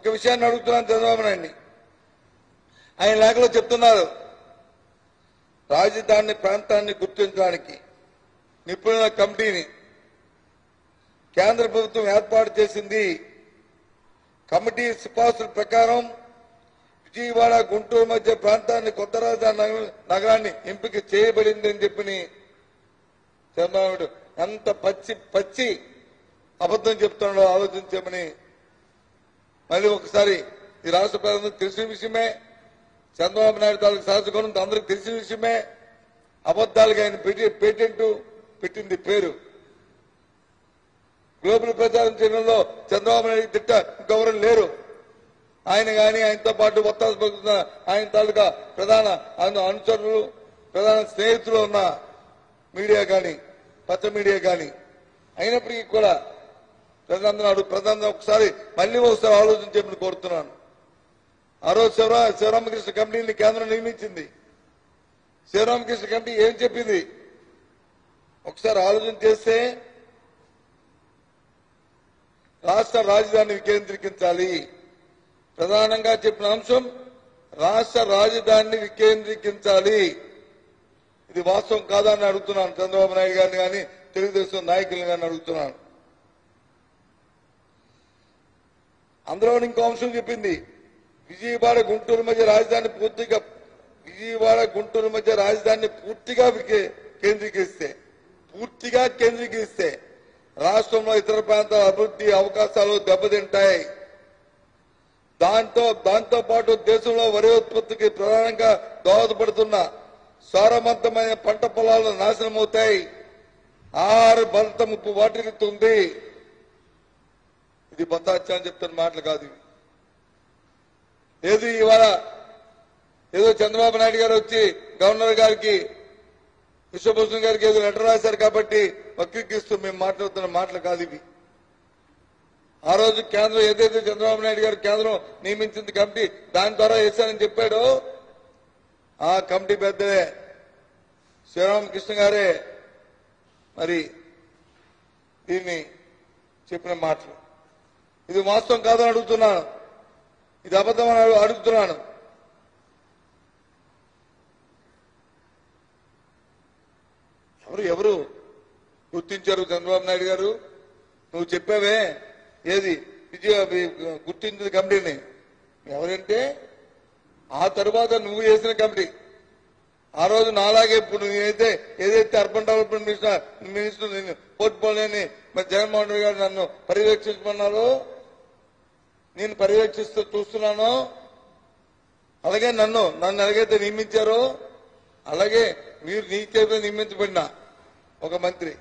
ఒక విషయాన్ని అడుగుతున్నాను చంద్రబాబు నాయుడిని. ఆయన లేఖలో చెప్తున్నారు, రాజధాని ప్రాంతాన్ని గుర్తించడానికి నిపుణుల కమిటీని కేంద్ర ప్రభుత్వం ఏర్పాటు చేసింది. కమిటీ సిఫార్సుల ప్రకారం విజయవాడ గుంటూరు మధ్య ప్రాంతాన్ని కొత్త రాజధాని నగరాన్ని ఎంపిక చేయబడిందని చెప్పి చంద్రబాబు ఎంత పచ్చి అబద్ధం చెప్తున్నాడో ఆలోచించమని మళ్ళీ ఒకసారి ఈ రాష్ట్ర ప్రజలకు తెలిసిన విషయమే. చంద్రబాబు నాయుడు తాలూకు శాసనం అందరికి తెలిసిన విషయమే. అబద్దాలకు ఆయన పేటెంట్ పెట్టింది పేరు. గ్లోబల్ ప్రచారం చేయడంలో చంద్రబాబు నాయుడు తిట్ట ఇంకెవరు లేరు. ఆయన కానీ ఆయనతో పాటు ఒత్తాసు పలుకుతున్న ఆయన తాలూకా ప్రధాన అనుచరులు, ప్రధాన స్నేహితులు ఉన్న మీడియా కానీ, పచ్చ మీడియా కానీ, అయినప్పటికీ కూడా ప్రజలందరూ ఒకసారి మళ్ళీ ఒకసారి ఆలోచించమని కోరుతున్నాను. ఆ రోజు శివరామకృష్ణ కమిటీని కేంద్రం నియమించింది. శివరామకృష్ణ కమిటీ ఏం చెప్పింది ఒకసారి ఆలోచన చేస్తే, రాష్ట్ర రాజధాని వికేంద్రీకరించాలి. ప్రధానంగా చెప్పిన అంశం రాష్ట్ర రాజధానిని వికేంద్రీకరించాలి. ఇది వాస్తవం కాదా అని అడుగుతున్నాను చంద్రబాబు నాయుడు గారిని కానీ, తెలుగుదేశం నాయకులను కానీ అడుగుతున్నాను. అందులో ఇంకో అంశం చెప్పింది, విజయవాడ గుంటూరు మధ్య రాజధాని పూర్తిగా కేంద్రీకరిస్తే రాష్ట్రంలో ఇతర ప్రాంతాల అభివృద్ధి అవకాశాలు దెబ్బతింటాయి. దాంతో పాటు దేశంలో వరి ఉత్పత్తికి ప్రధానంగా దోహదపడుతున్న సారవంతమైన పంట పొలాలు నాశనమవుతాయి. ఆహార భద్రత ముప్పు వాటిల్లుతుంది. ఇది బతాచ్యాన్ని చెప్తున్న మాటలు కాదు. ఏది ఇవాళ ఏదో చంద్రబాబు నాయుడు గారు వచ్చి గవర్నర్ గారికి, విశ్వభూషణ్ గారికి ఏదో లెటర్ రాశారు కాబట్టి వక్రీకరిస్తూ మేము మాట్లాడుతున్న మాటలు కాదు ఇవి. ఆ రోజు కేంద్రం ఏదైతే చంద్రబాబు నాయుడు గారు కేంద్రం నియమించింది కమిటీ, దాని ద్వారా వేశానని చెప్పాడో ఆ కమిటీ పెద్దలే శ్రీరామకృష్ణ గారే మరి దీన్ని చెప్పిన మాటలు. ఇది వాస్తవం కాదని అడుగుతున్నాను. ఇది అబద్ధమని అడుగుతున్నాను. ఎవరు గుర్తించారు చంద్రబాబు నాయుడు గారు? నువ్వు చెప్పావే ఏది గుర్తించిన కమిటీని ఎవరంటే ఆ తర్వాత నువ్వు చేసిన కమిటీ. ఆ రోజు నాలాగే ఇప్పుడు ఏదైతే అర్బన్ డెవలప్మెంట్ మినిస్టర్ పోర్ట్ఫోలియోని మరి జగన్మోహన్ రెడ్డి గారు నన్ను పర్యవేక్షించమన్నారో, నేను పర్యవేక్షిస్తూ చూస్తున్నాను. అలాగే నన్ను ఎలాగైతే నియమించారో అలాగే మీరు నీ చేత నియమించబడిన ఒక మంత్రి,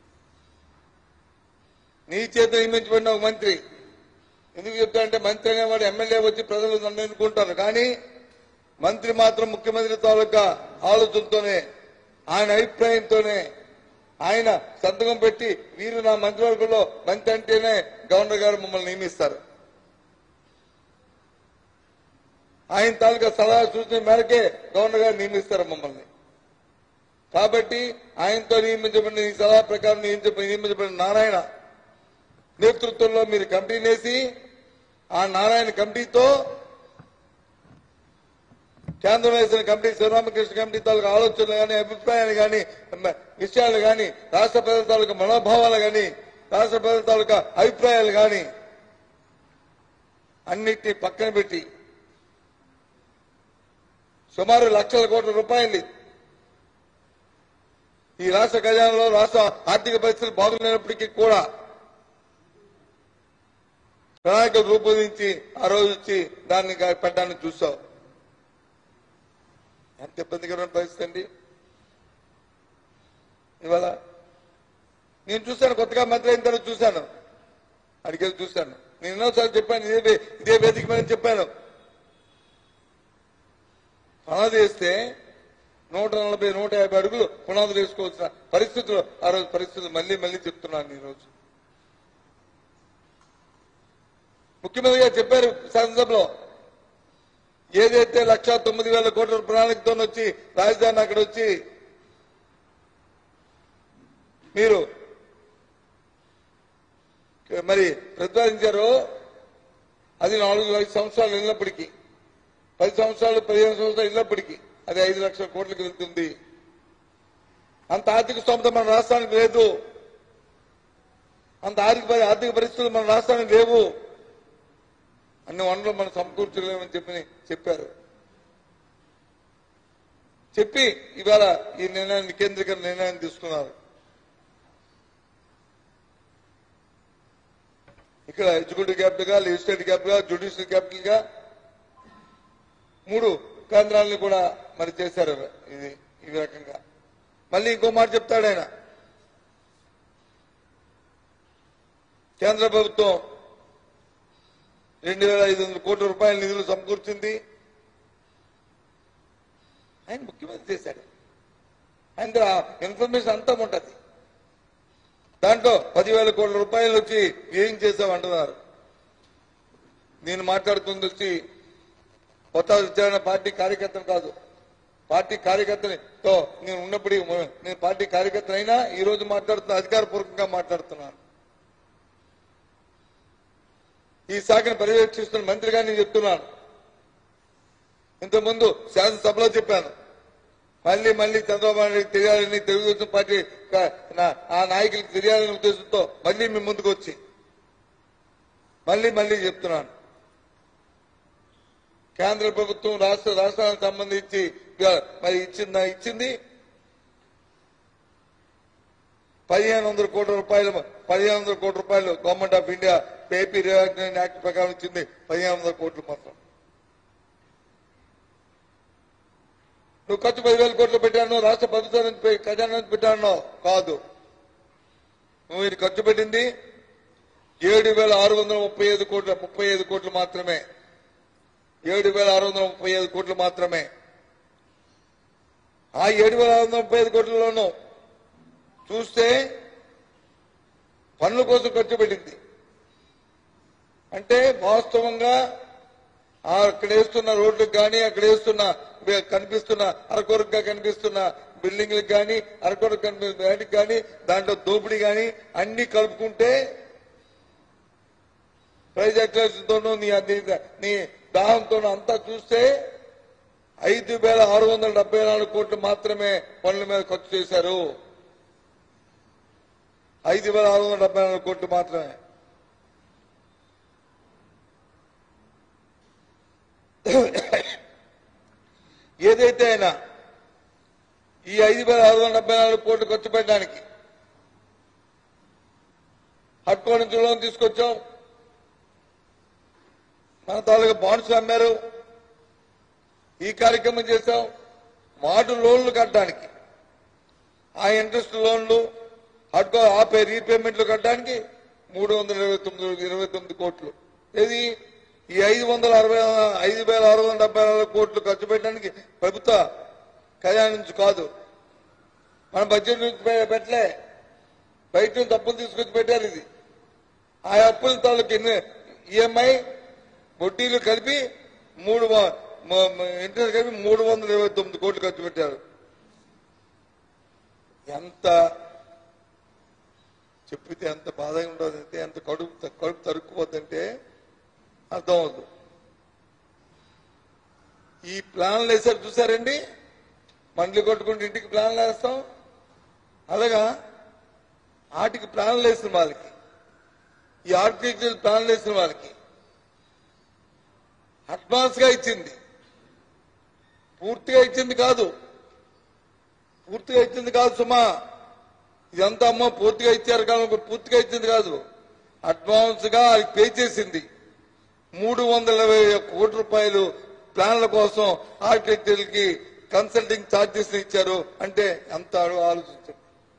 నీ చేత నియమించబడిన ఒక మంత్రి. ఎందుకు చెప్తా అంటే మంత్రి అనేవాడు ఎమ్మెల్యే వచ్చి ప్రజలు నన్ను ఎన్నుకుంటారు, కానీ మంత్రి మాత్రం ముఖ్యమంత్రి తాలూకా ఆలోచనతోనే, ఆయన అభిప్రాయంతోనే ఆయన సంతకం పెట్టి వీరు నా మంత్రివర్గంలో మంత్రి అంటేనే గవర్నర్ గారు మమ్మల్ని నియమిస్తారు. ఆయన తాలూకా సలహా సూచన మేరకే గవర్నర్ గారు నియమిస్తారు మమ్మల్ని. కాబట్టి ఆయనతో నియమించబడిన ఈ సలహా ప్రకారం నియమించబడిన నారాయణ నేతృత్వంలో మీరు కమిటీని వేసి ఆ నారాయణ కమిటీతో కేంద్రం వేసిన కమిటీ శివరామకృష్ణ కమిటీ తాలూకా ఆలోచనలు కానీ, అభిప్రాయాలు కానీ, విషయాలు కానీ, రాష్ట్ర ప్రజల తాలూకా మనోభావాలు కానీ, రాష్ట్ర ప్రజల తాలూకా అభిప్రాయాలు కానీ అన్నిటినీ పక్కన పెట్టి సుమారు లక్షల కోట్ల రూపాయలు ఈ రాష్ట్ర ఖజానాలో రాష్ట్ర ఆర్థిక పరిస్థితులు బాగులేనప్పటికీ కూడా ప్రణాళికలు రూపొందించి ఆ రోజు వచ్చి దాన్ని పెట్టడాన్ని చూసావు. ఎంత ఇబ్బందికరమైన పరిస్థితి అండి. ఇవాళ నేను చూశాను, కొత్తగా మంత్రి అయిన తర్వాత చూశాను, అడిగేది చూశాను. నేను ఎన్నోసార్లు చెప్పాను, ఇదే వేదిక మీద చెప్పాను. పునాది వేస్తే 140, 150 అడుగులు పునాదులు వేసుకోవాల్సిన పరిస్థితులు ఆ రోజు పరిస్థితులు మళ్ళీ చెప్తున్నాను. ఈరోజు ముఖ్యమంత్రి గారు చెప్పారు శాసనసభలో, ఏదైతే 1,09,000 కోట్ల ప్రణాళికతో వచ్చి రాజధాని అక్కడ వచ్చి మీరు మరి ప్రతిపాదించారో అది 4-5 సంవత్సరాలు వెళ్ళినప్పటికీ 10 సంవత్సరాలు 15 సంవత్సరాలు వెళ్ళినప్పటికీ అది 5 లక్షల కోట్లకు వెళ్తుంది. అంత ఆర్థిక స్తోమత మన రాష్ట్రానికి లేదు. అంత ఆర్థిక పరిస్థితులు మన రాష్ట్రానికి లేవు. అన్ని వనరులు మనం సమకూర్చలేమని చెప్పారు. చెప్పి ఇవాళ ఈ నిర్ణయాన్ని కేంద్రీకరణ నిర్ణయం తీసుకున్నారు. ఇక్కడ ఎగ్జిక్యూటివ్ క్యాపిటల్ గా, లెజిస్లేటివ్ క్యాపిటల్ గా, జ్యుడిషియల్ క్యాపిటల్ గా 3 కేంద్రాలను కూడా మరి చేశారు. ఈ రకంగా మళ్ళీ ఇంకో మాట చెప్తాడు ఆయన. కేంద్ర ప్రభుత్వం 2,500 కోట్ల రూపాయల నిధులు సమకూర్చింది. ఆయన ముఖ్యమంత్రి చేశాడు. ఆయన ఇన్ఫర్మేషన్ అంతా ఉంటుంది. దాంట్లో 10,000 కోట్ల రూపాయలు వచ్చి ఏం చేశామంటున్నారు. నేను మాట్లాడుతుంది వచ్చి కొత్త విచారణ పార్టీ కార్యకర్తలు కాదు. పార్టీ కార్యకర్తతో నేను ఉన్నప్పుడు నేను పార్టీ కార్యకర్తనైనా ఈ రోజు మాట్లాడుతున్నా, అధికారపూర్వకంగా మాట్లాడుతున్నాను. ఈ శాఖను పర్యవేక్షిస్తున్న మంత్రిగా నేను చెప్తున్నాను. ఇంతకుముందు శాసనసభలో చెప్పాను. మళ్ళీ చంద్రబాబు నాయుడు తెలియాలని, తెలుగుదేశం పార్టీ ఆ నాయకులకు తెలియాలనే ఉద్దేశంతో మళ్ళీ మీ ముందుకు వచ్చి మళ్ళీ చెప్తున్నాను. కేంద్ర ప్రభుత్వం రాష్ట్రానికి సంబంధించి మరి ఇచ్చింది 1,500 కోట్ల రూపాయలు government of India AP reaction act ప్రకారం ఇచ్చింది 1,500 కోట్లు మాత్రం. నువ్వు ఖర్చు 10,000 కోట్లు పెట్టాను, రాష్ట్ర ప్రభుత్వం నుంచి ఖజానా నుంచి పెట్టాను కాదు. నువ్వు ఇది ఖర్చు పెట్టింది 7,635 కోట్లు మాత్రమే. 7,635 కోట్లు మాత్రమే. ఆ 7,635 కోట్లలోనూ చూస్తే పనుల కోసం ఖర్చు పెట్టింది. అంటే వాస్తవంగా అక్కడ వేస్తున్న రోడ్లకు కానీ, అక్కడ వేస్తున్న కనిపిస్తున్న అరకొరగా కనిపిస్తున్న బిల్డింగ్లకు కానీ, అరకొరకు కనిపిస్తున్న వాటికి కానీ, దాంట్లో దోపిడీ కానీ అన్ని కలుపుకుంటే ప్రైజ్ అక్లేషన్తోనూ నీ దాహంతోనూ అంతా చూస్తే 5,674 కోట్లు మాత్రమే పనుల మీద ఖర్చు చేశారు. 5,674 కోట్లు మాత్రమే. ఏదైతే అయినా ఈ 5,674 కోట్లు ఖర్చు పెట్టడానికి హడ్కో నుంచి లోన్ తీసుకొచ్చాం. మన తాలూకా బాండ్స్ అమ్మారు. ఈ కార్యక్రమం చేశాం. మాటు లోన్లు కట్టడానికి, ఆ ఇంట్రెస్ట్ లోన్లు హడ్కో ఆపే రీపేమెంట్లు కట్టడానికి 329 కోట్లు. ఏది ఈ 5,674 కోట్లు ఖర్చు పెట్టడానికి ప్రభుత్వ ఖజానా నుంచి కాదు, మన బడ్జెట్ నుంచి పెట్టలే, బయట నుంచి అప్పులు తీసుకొచ్చి పెట్టారు. ఇది ఆ అప్పుల తాలూకు ఈఎంఐ వడ్డీలు కలిపి ఇంట్రెస్ట్ కలిపి 329 కోట్లు ఖర్చు పెట్టారు. ఎంత చెప్పితే ఎంత బాధగా ఉండదంటే, ఎంత కడుపు తరుక్కుపోతుంటే అర్థం అవుతుంది. ఈ ప్లాన్లు వేసారు చూసారండి. మండలి కొట్టుకుంటూ ఇంటికి ప్లాన్లు వేస్తాం. అలాగా వాటికి ప్లాన్లు వేసిన వాళ్ళకి, ఈ ఆర్కిటెక్చర్ ప్లాన్లు వేసిన వాళ్ళకి అడ్వాన్స్ గా ఇచ్చింది. పూర్తిగా ఇచ్చింది కాదు సుమా. ఇదంతా అమ్మ పూర్తిగా ఇచ్చారు కానీ పూర్తిగా ఇచ్చింది కాదు. అడ్వాన్స్ గా అది పే చేసింది. 320 కోట్ల రూపాయలు ప్లాన్ల కోసం ఆర్కిటెక్చర్లకి కన్సల్టింగ్ ఛార్జెస్ ఇచ్చారు. అంటే ఎంత ఆలోచించండి.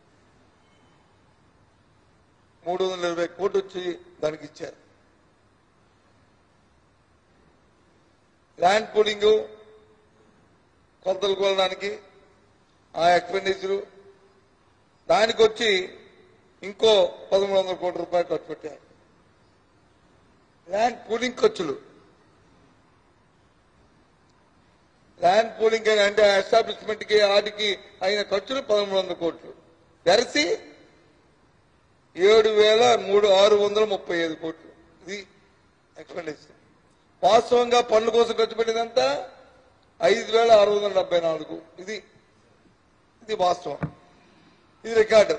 320 కోట్లు వచ్చి దానికి ఇచ్చారు. ల్యాండ్ పూలింగ్ కొలతలు కొలడానికి ఆ ఎక్స్పెండిచరు దానికి వచ్చి ఇంకో 1,300 కోట్ల రూపాయలు ఖర్చు పెట్టారు. ల్యాండ్ పూలింగ్ ఖర్చులు, ల్యాండ్ పూలింగ్ అంటే ఎస్టాబ్లిష్మెంట్ కి వాటికి అయిన ఖర్చులు 1,300 కోట్లు కలిసి 7,635 కోట్లు. ఇది ఎక్స్పెండిచర్. వాస్తవంగా పనుల కోసం ఖర్చు పెట్టిందంతా 5,674. ఇది వాస్తవం, ఇది రికార్డు.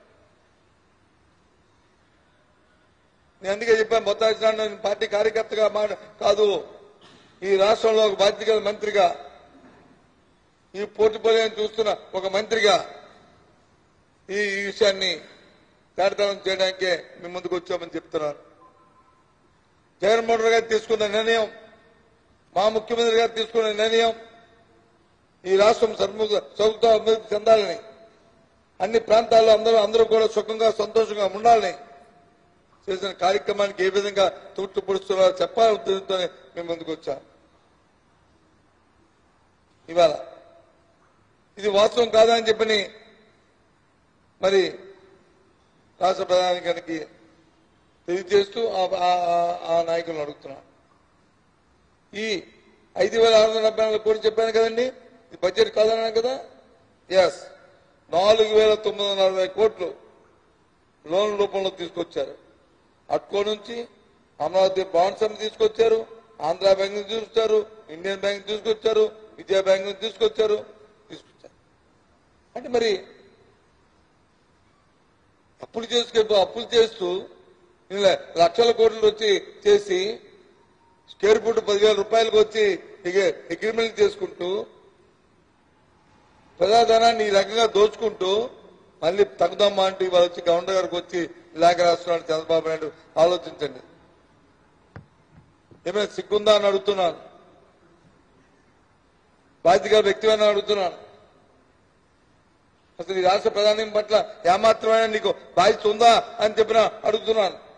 నేను అందుకే చెప్పాను, మొత్తం నేను పార్టీ కార్యకర్తగా కాదు, ఈ రాష్ట్రంలో ఒక బాధ్యత మంత్రిగా, ఈ పోర్టుపోలియోని చూస్తున్న ఒక మంత్రిగా ఈ విషయాన్ని తేటతనం చేయడానికే మేము ముందుకు వచ్చామని చెప్తున్నాను. జగన్మోహన్ రెడ్డి గారు తీసుకున్న నిర్ణయం, మా ముఖ్యమంత్రి గారు తీసుకున్న నిర్ణయం, ఈ రాష్ట్రం సౌకర్యంగా అభివృద్ధి చెందాలని, అన్ని ప్రాంతాల్లో అందరూ కూడా సుఖంగా సంతోషంగా ఉండాలని చేసిన కార్యక్రమానికి ఏ విధంగా తూట్లు పొడుస్తున్నారో చెప్పాలని ఉద్దేశంతోనే మేము ముందుకు వచ్చాం. ఇవాళ ఇది వాస్తవం కాదని చెప్పని మరి రాష్ట్ర ప్రధానికి తెలియజేస్తూ ఆ నాయకులను అడుగుతున్నాను. ఈ 5,674 కోట్లు చెప్పాను కదండి, ఇది బడ్జెట్ కాదన్నాను కదా. ఎస్, 4,940 కోట్లు లోన్ రూపంలో తీసుకొచ్చారు. అట్కో నుంచి అమరావతి బాండ్స్ అని తీసుకొచ్చారు, ఆంధ్ర బ్యాంక్ నుంచి తీసుకొచ్చారు, ఇండియన్ బ్యాంక్ తీసుకొచ్చారు, విజయ బ్యాంక్ నుంచి తీసుకొచ్చారు. అంటే మరి అప్పులు చేస్తూ లక్షల కోట్లు వచ్చి చేసి స్క్వేర్ ఫుట్ 10,000 రూపాయలకు వచ్చి అగ్రిమెంట్ చేసుకుంటూ ప్రజాధనాన్ని ఈ రకంగా దోచుకుంటూ మళ్ళీ తగ్గుదమ్మా అంటూ ఇవాళ వచ్చి గవర్నర్ గారికి వచ్చి లేఖ రాస్తున్నాడు చంద్రబాబు నాయుడు. ఆలోచించండి, ఏమైనా సిగ్గుందా అని అడుగుతున్నాను, బాధ్యతగా వ్యక్తిగా అడుగుతున్నాను. అసలు ఈ రాష్ట్ర ప్రధాని పట్ల ఏమాత్రమైనా నీకు బాధ్యత ఉందా అని చెప్పిన అడుగుతున్నాను.